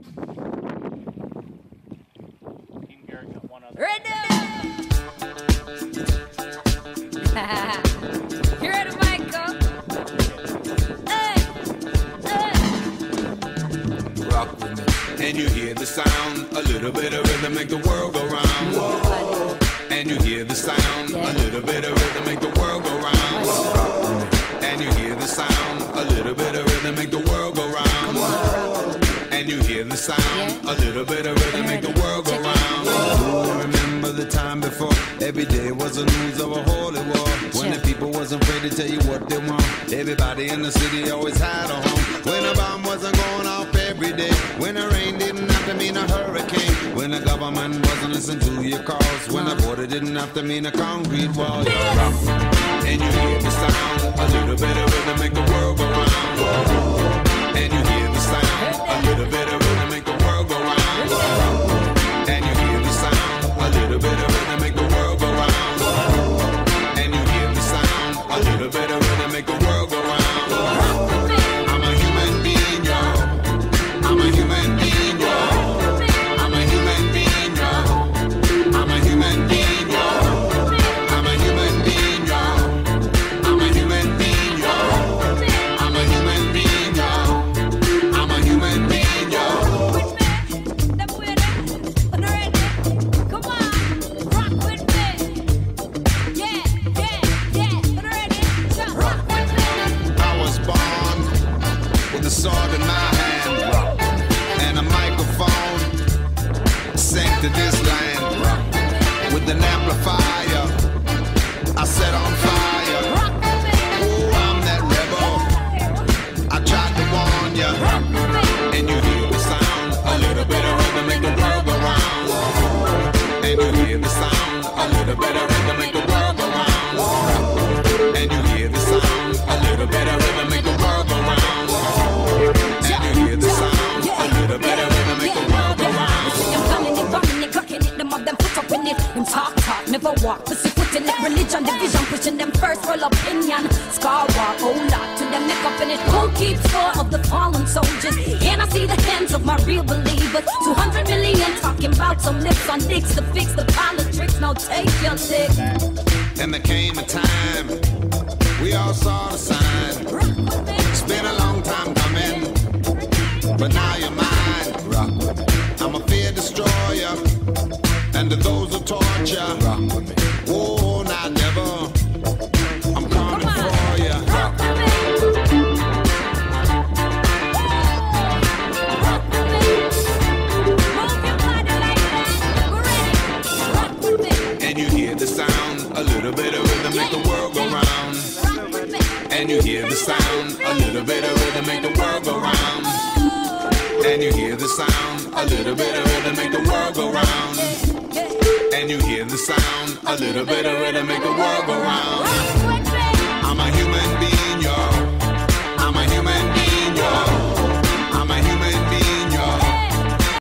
Team Garrett got one other. Ready? You ready, Michael? Rock with me. And you hear the sound, a little bit of rhythm make the world go round. Whoa. And you hear the sound, a little bit of rhythm make the world go round. Whoa. And you hear the sound, a little bit of rhythm make the world go round. Whoa. And you hear the sound, a little bit of rhythm make the world go round. Whoa. Remember the time before, every day was the news of a holy war. When the people wasn't afraid to tell you what they want. Everybody in the city always had a home. When a bomb wasn't going off every day. When the rain didn't have to mean a hurricane. When the government wasn't listening to your calls. When the border didn't have to mean a concrete wall. And you hear the sound, a little bit of rhythm make the world go round. And you hear the sound, a little bit of rhythm make the world go round. And you hear the sound, a little bit of rhythm make the world go round. And you hear the sound, a little bit of rhythm make the world go round. I'm a human being, yo. I'm a human being, yo. I'm a human being, yo. I'm a human being, yo. I'm a human being, yo. I'm a human being, yo. I'm a human being, yo. I'm a human being, yo. Come on, rock with me. Yeah, yeah, yeah. Ready? Rock with me. I was born with a sword in my hand and a microphone sent to this land with an amplifier. I set on fire. Oh, I'm that rebel. I tried to warn ya, and you hear the sound, a little bit of rhythm make the world go round. And you hear the sound, a little bit of rhythm make the world go round. And you hear the sound, a little bit of rhythm make the world go round. And you hear the sound, a little bit of rhythm make the world go round. Them planning it, bombing it, cooking it, them of them put up in it. Them talk, never walk, pussy footing it. Religion, division, pushing them first world opinion. Scar war, oh lot, to them make up in it. Who keeps score of the fallen soldiers? And I see the hands of my real believers. 200 million talking about some lips on dicks to fix the politics. Now take your dick. And there came a time we all saw the sign. It's been a long time coming, but now you're mine. I'm a fear destroyer, and to those who torture, oh, not never. I'm coming for ya. And you hear the sound, a little bit of rhythm make the world go round. And you hear the sound, a little bit of rhythm make the world go round. And you hear the sound, a little bit of rhythm make the world go round. And you hear the sound, a little bit of rhythm make the world go round.